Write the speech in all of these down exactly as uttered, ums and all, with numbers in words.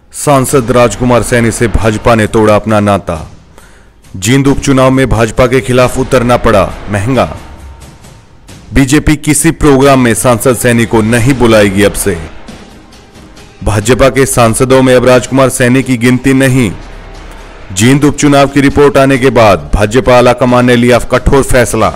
सांसद राजकुमार सैनी से भाजपा ने तोड़ा अपना नाता। जींद उपचुनाव में भाजपा के खिलाफ उतरना पड़ा महंगा। बीजेपी किसी प्रोग्राम में सांसद सैनी को नहीं बुलाएगी। अब से भाजपा के सांसदों में अब राजकुमार सैनी की गिनती नहीं। जींद उपचुनाव की रिपोर्ट आने के बाद भाजपा आलाकमान ने लिया कठोर फैसला।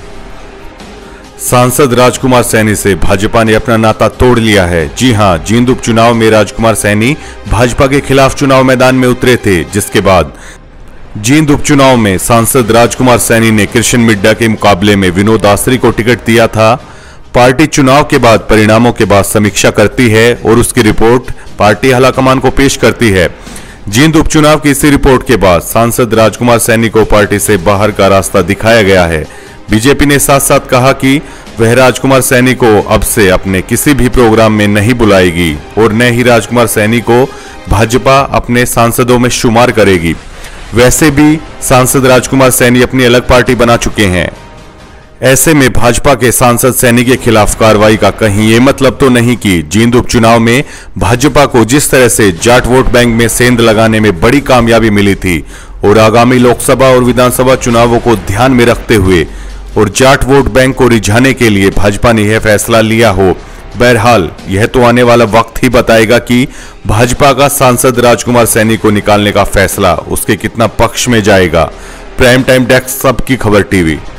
सांसद राजकुमार सैनी से भाजपा ने अपना नाता तोड़ लिया है। जी हां, जींद उपचुनाव में राजकुमार सैनी भाजपा के खिलाफ चुनाव मैदान में उतरे थे, जिसके बाद जींद उपचुनाव में सांसद राजकुमार सैनी ने कृष्ण मिड्डा के मुकाबले में विनोद आसरी को टिकट दिया था। पार्टी चुनाव के बाद परिणामों के बाद समीक्षा करती है और उसकी रिपोर्ट पार्टी आलाकमान को पेश करती है। जींद उपचुनाव की इसी रिपोर्ट के बाद सांसद राजकुमार सैनी को पार्टी से बाहर का रास्ता दिखाया गया है। बीजेपी ने साथ साथ कहा कि वह राजकुमार सैनी को अब से अपने किसी भी प्रोग्राम में नहीं बुलाएगी और न ही राजकुमार सैनी को भाजपा अपने सांसदों में शुमार करेगी। वैसे भी सांसद राजकुमार सैनी अपनी अलग पार्टी बना चुके हैं। ऐसे में भाजपा के सांसद सैनी के खिलाफ कार्रवाई का कहीं ये मतलब तो नहीं कि जींद उपचुनाव में भाजपा को जिस तरह से जाट वोट बैंक में सेंध लगाने में बड़ी कामयाबी मिली थी और आगामी लोकसभा और विधानसभा चुनावों को ध्यान में रखते हुए और जाट वोट बैंक को रिझाने के लिए भाजपा ने यह फैसला लिया हो। बहरहाल यह तो आने वाला वक्त ही बताएगा कि भाजपा का सांसद राजकुमार सैनी को निकालने का फैसला उसके कितना पक्ष में जाएगा। प्राइम टाइम डेस्क सबकी खबर टीवी।